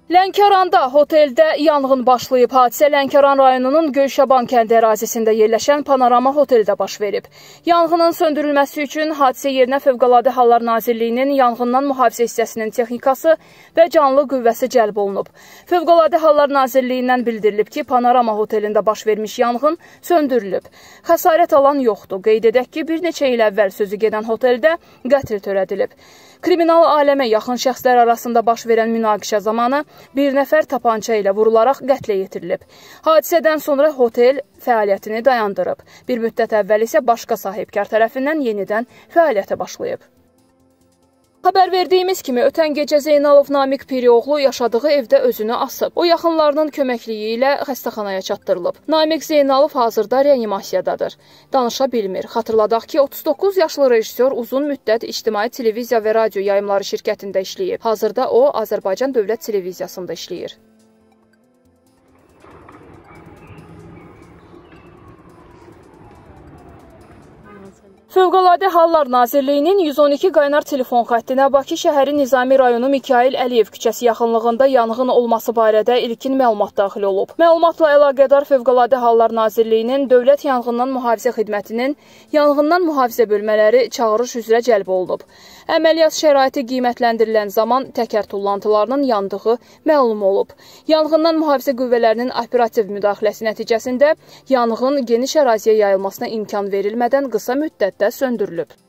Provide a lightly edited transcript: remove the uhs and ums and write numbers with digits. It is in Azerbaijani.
Lənkəranda hoteldə yanğın başlayıb. Hadisə Lənkəran rayonunun Göyşaban kəndi ərazisində yerləşən Panorama hoteldə baş verib. Yanğının söndürülməsi üçün hadisə yerinə Fövqəladə Hallar Nazirliyinin yanğından mühafizə hissəsinin texnikası və canlı qüvvəsi cəlb olunub. Fövqəladə Hallar Nazirliyindən bildirilib ki, Panorama hotelində baş vermiş yanğın söndürülüb. Xəsarət alan yoxdur. Qeyd edək ki, bir neçə il əvvəl sözü gedən hoteldə qətl törədilib. Kriminal aləmə yaxın şəxslər arasında baş verən münaqişə zamanı bir nəfər tapança ilə vurularaq qətlə yetirilib. Hadisədən sonra hotel fəaliyyətini dayandırıb. Bir müddət əvvəl isə başqa sahibkar tərəfindən yenidən fəaliyyətə başlayıb. Xəbər verdiyimiz kimi, ötən gecə Zeynalov Namiq Pirioğlu yaşadığı evdə özünü asıb. O, yaxınlarının köməkliyi ilə xəstəxanaya çatdırılıb. Namiq Zeynalov hazırda reanimasiyadadır. Danışa bilmir. Xatırladaq ki, 39 yaşlı rejissor uzun müddət İctimai Televiziya və Radio Yayımları şirkətində işləyib. Hazırda o, Azərbaycan Dövlət Televiziyasında işləyir. Fövqəladə Hallar Nazirliyinin 112 qaynar telefon xəttinə Bakı şəhəri Nizami rayonu Mikail Əliyev küçəsi yaxınlığında yanğın olması barədə ilkin məlumat daxil olub. Məlumatla əlaqədar Fövqəladə Hallar Nazirliyinin Dövlət Yanğından Mühafizə Xidmətinin yanğından mühafizə bölmələri çağırış üzrə cəlb olunub. Əməliyyat şəraiti qiymətləndirilən zaman təkər tullantılarının yandığı məlum olub. Yanğından mühafizə qüvvələrinin operativ müdaxiləsi nəticəsində yanğın geniş əraziyə yayılmasına imkan verilmədən qısa müddətdə söndürülüb.